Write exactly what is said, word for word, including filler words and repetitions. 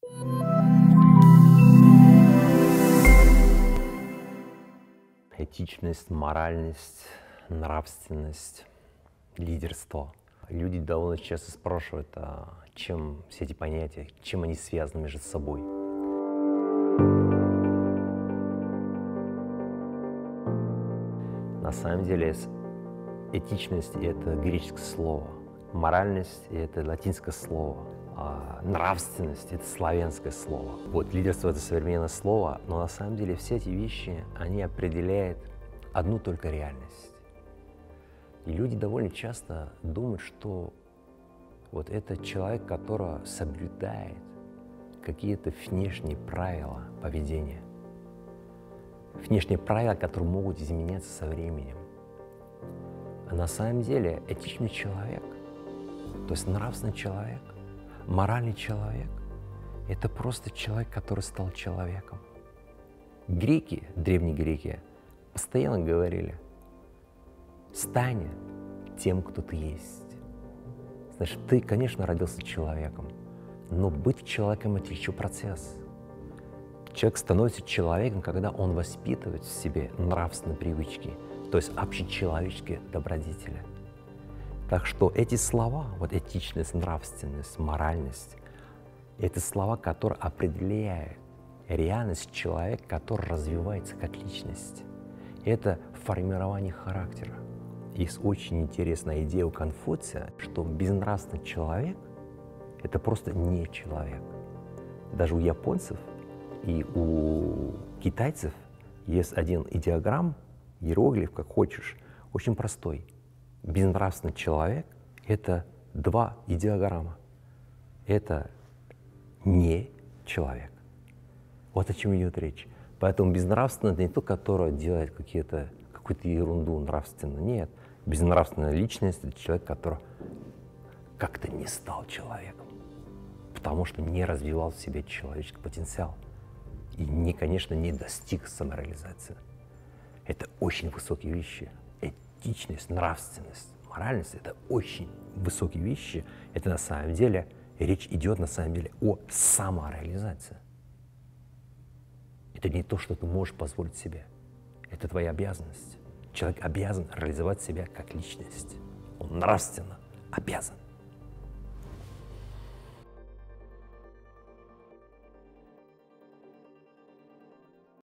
Этичность, моральность, нравственность, лидерство. Люди довольно часто спрашивают, а чем все эти понятия, чем они связаны между собой. На самом деле этичность — это греческое слово, моральность — это латинское слово, а нравственность — это славянское слово. Вот лидерство — это современное слово, но на самом деле все эти вещи, они определяют одну только реальность. И люди довольно часто думают, что вот это человек, который соблюдает какие-то внешние правила поведения, внешние правила, которые могут изменяться со временем. А на самом деле этичный человек, то есть нравственный человек, моральный человек — это просто человек, который стал человеком. Греки, древние греки, постоянно говорили: стань тем, кто ты есть. Значит, ты, конечно, родился человеком, но быть человеком — это еще процесс. Человек становится человеком, когда он воспитывает в себе нравственные привычки, то есть общечеловеческие добродетели. Так что эти слова, вот этичность, нравственность, моральность, это слова, которые определяют реальность человека, который развивается как личность. Это формирование характера. Есть очень интересная идея у Конфуция, что безнравственный человек — это просто не человек. Даже у японцев и у китайцев есть один идеограмм, иероглиф, как хочешь, очень простой. Безнравственный человек — это два идеограмма. Это не человек. Вот о чем идет речь. Поэтому безнравственный — это не тот, который делает какие-то, какую-то ерунду нравственно. Нет. Безнравственная личность — это человек, который как-то не стал человеком, потому что не развивал в себе человеческий потенциал и, не, конечно, не достиг самореализации. Это очень высокие вещи. Этичность, нравственность, моральность — это очень высокие вещи. Это на самом деле, речь идет на самом деле о самореализации. Это не то, что ты можешь позволить себе. Это твоя обязанность. Человек обязан реализовать себя как личность. Он нравственно обязан.